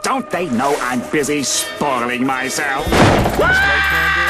Don't they know I'm busy spoiling myself? Strike,